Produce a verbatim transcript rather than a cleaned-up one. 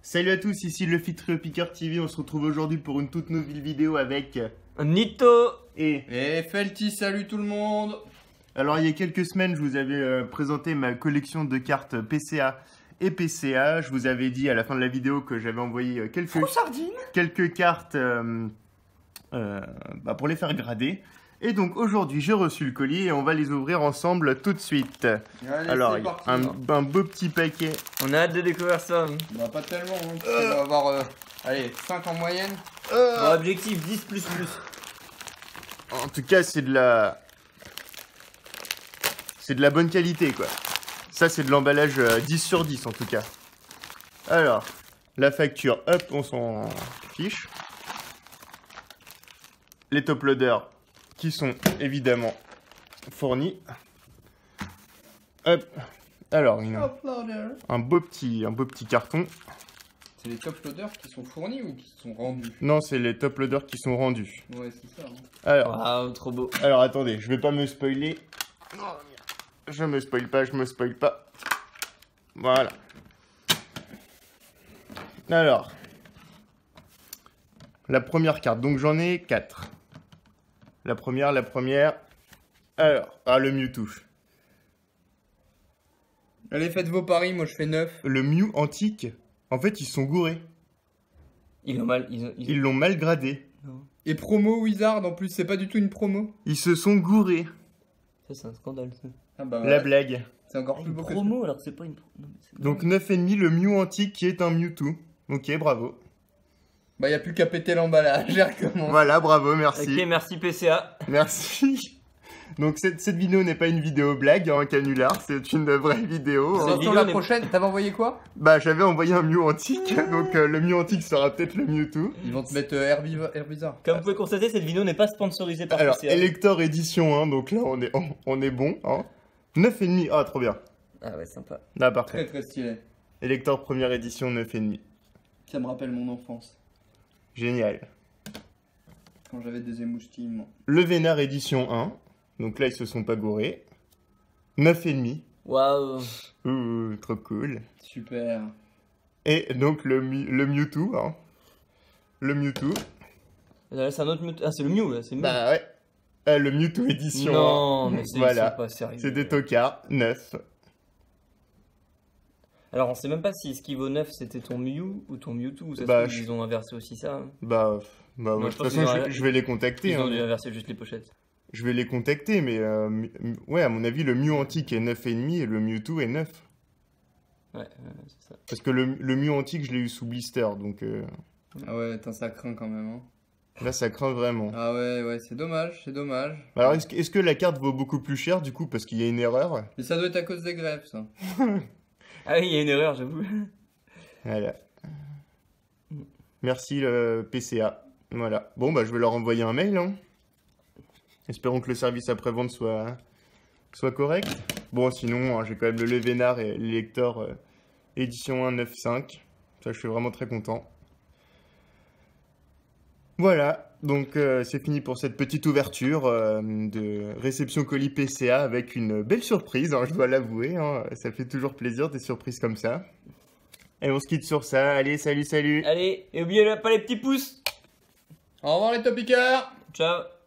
Salut à tous, ici le Fitriopiqueur T V, on se retrouve aujourd'hui pour une toute nouvelle vidéo avec Nito et... Et Felty, salut tout le monde. Alors il y a quelques semaines, je vous avais euh, présenté ma collection de cartes P C A et P C A. Je vous avais dit à la fin de la vidéo que j'avais envoyé euh, quelques, quelques cartes euh, euh, bah, pour les faire grader. Et donc aujourd'hui j'ai reçu le colis et on va les ouvrir ensemble tout de suite. Allez, Alors c'est parti, un, hein. un beau petit paquet. On a hâte de découvrir ça. Bah pas tellement, hein, parce qu'on va avoir euh, allez, cinq en moyenne. Euh, Bon, objectif dix plus plus. En tout cas c'est de la... C'est de la bonne qualité quoi. Ça c'est de l'emballage euh, dix sur dix en tout cas. Alors, la facture, hop, on s'en fiche. Les top loaders qui sont évidemment fournis. Hop. Alors, il y a Top loader. un beau petit, un beau petit carton. C'est les top loaders qui sont fournis ou qui sont rendus? Non, c'est les top loaders qui sont rendus. Ouais, c'est ça. Hein. Alors, Waouh, trop beau. alors attendez, je vais pas me spoiler. Je me spoil pas, je me spoil pas. Voilà. Alors, la première carte, donc j'en ai quatre. La première, la première. Alors, ah le Mewtwo. Allez, faites vos paris, moi je fais neuf. Le Mew antique, en fait, ils sont gourés. Ils l'ont mal. Ils ont, ils ont- Ils l'ont mal gradé. Non. Et promo Wizard en plus, c'est pas du tout une promo. Ils se sont gourés. Ça, c'est un scandale. Ça. Ah bah La ouais, blague. c'est encore Ah, plus une beau que promo alors que c'est pas une promo. Donc neuf virgule cinq, le Mew antique qui est un Mewtwo. Ok, bravo. Bah y a plus qu'à péter l'emballage, j'ai recommencé. Voilà, bravo, merci. Ok, merci P C A. Merci. Donc cette, cette vidéo n'est pas une vidéo blague, hein, canular, c'est une vraie vidéo. C'est hein. vidéo sur la n'est- prochaine, t'avais envoyé quoi? Bah j'avais envoyé un Mew antique, donc euh, le Mew antique sera peut-être le Mewtwo. Ils vont te mettre euh, Air, Viva- Air Wizard. Comme vous pouvez constater, cette vidéo n'est pas sponsorisée par Alors, P C A. Elector édition un, donc là on est, on, on est bon. Hein. neuf virgule cinq, ah trop bien. Ah ouais, sympa. Là parfait. Très très stylé. Elector première édition neuf virgule cinq. Ça me rappelle mon enfance. Génial. Quand j'avais des émoustiques, moi. Le Vénard édition un, donc là ils se sont pas gourés. neuf virgule cinq. Waouh. Ouh, trop cool. Super. Et donc le, Mi- le Mewtwo, hein. Le Mewtwo. Là, c'est un autre Mewtwo. Ah, c'est le Mew là, c'est Mew. Bah ouais. Euh, le Mewtwo édition non, un. mais c'est Voilà. c'est pas sérieux. C'est des tocards, neuf. Alors, on sait même pas si ce qui vaut neuf c'était ton Mew ou ton Mewtwo. Ça se Bah, trouve, je- ils ont inversé aussi ça. hein. Bah, bah Non, ouais, de je toute pense façon, qu'ils ont- je, je vais les contacter. Ils ont hein. dû inverser juste les pochettes. Je vais les contacter, mais euh, m- m- ouais, à mon avis, le Mew antique est neuf virgule cinq et le Mewtwo est neuf. Ouais, ouais, c'est ça. Parce que le, le Mew antique, je l'ai eu sous blister, donc euh, Ah ouais, attends, ça craint quand même. Hein. là, ça craint vraiment. Ah ouais, ouais, c'est dommage, c'est dommage. Alors, est-ce que, est-ce que la carte vaut beaucoup plus cher, du coup, parce qu'il y a une erreur? Mais ça doit être à cause des greffes, ça. Ah oui, il y a une erreur, j'avoue. Voilà. Merci, le P C A. Voilà. Bon, bah, je vais leur envoyer un mail, hein. Espérons que le service après-vente soit, soit correct. Bon, sinon, hein, j'ai quand même le Levénard et l'Elector euh, édition un neuf cinq. Ça, je suis vraiment très content. Voilà, donc euh, c'est fini pour cette petite ouverture euh, de réception colis P C A avec une belle surprise, hein, je dois l'avouer. Hein, ça fait toujours plaisir des surprises comme ça. Et on se quitte sur ça. Allez, salut, salut. Allez, et oubliez pas les petits pouces. Au revoir les topiqueurs. Ciao.